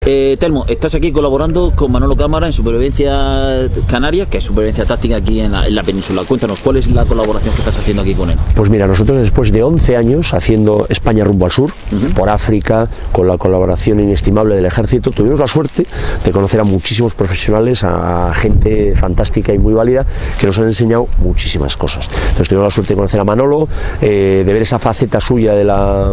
Telmo, estás aquí colaborando con Manolo Cámara en Supervivencia Canarias, que es supervivencia táctica aquí en la península. Cuéntanos, ¿cuál es la colaboración que estás haciendo aquí con él? Pues mira, nosotros después de 11 años haciendo España rumbo al sur, por África, con la colaboración inestimable del ejército, tuvimos la suerte de conocer a muchísimos profesionales, a gente fantástica y muy válida, que nos han enseñado muchísimas cosas. Entonces tuvimos la suerte de conocer a Manolo, de ver esa faceta suya de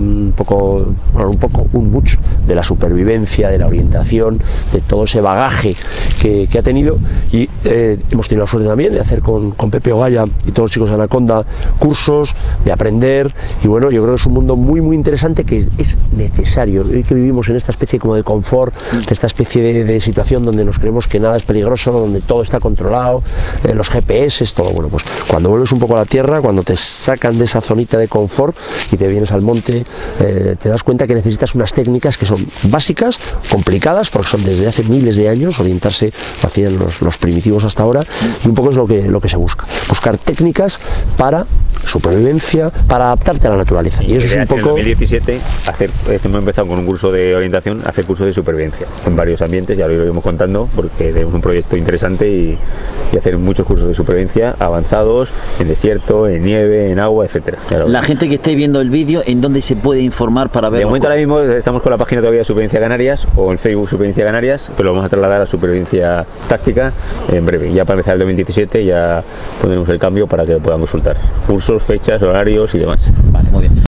mucho de la supervivencia, de la orientación, de todo ese bagaje que ha tenido, y hemos tenido la suerte también de hacer con Pepe Ogaya y todos los chicos de Anaconda cursos, de aprender, y bueno, yo creo que es un mundo muy muy interesante, que es necesario. Hoy que vivimos en esta especie como de confort, de esta especie de situación donde nos creemos que nada es peligroso, donde todo está controlado, los GPS, todo, bueno, pues cuando vuelves un poco a la tierra, cuando te sacan de esa zonita de confort y te vienes al monte, te das cuenta que necesitas unas técnicas que son básicas, complicadas, porque son desde hace miles de años, orientarse, lo hacían los primitivos hasta ahora, y un poco es lo que se busca, buscar técnicas para supervivencia, para adaptarte a la naturaleza. Y eso es un poco... En 2017 hemos empezado con un curso de orientación, hacer cursos de supervivencia en varios ambientes, ya lo iremos contando, porque tenemos un proyecto interesante y hacer muchos cursos de supervivencia avanzados, en desierto, en nieve, en agua, etcétera. La gente que esté viendo el vídeo, ¿en dónde se puede informar para ver? De momento ahora mismo estamos con la página todavía de Supervivencia Canarias, o en Facebook Supervivencia Canarias, pero lo vamos a trasladar a Supervivencia Táctica en breve. Ya para empezar el 2017 ya pondremos el cambio para que lo puedan consultar. Cursos, fechas, horarios y demás. Vale, muy bien.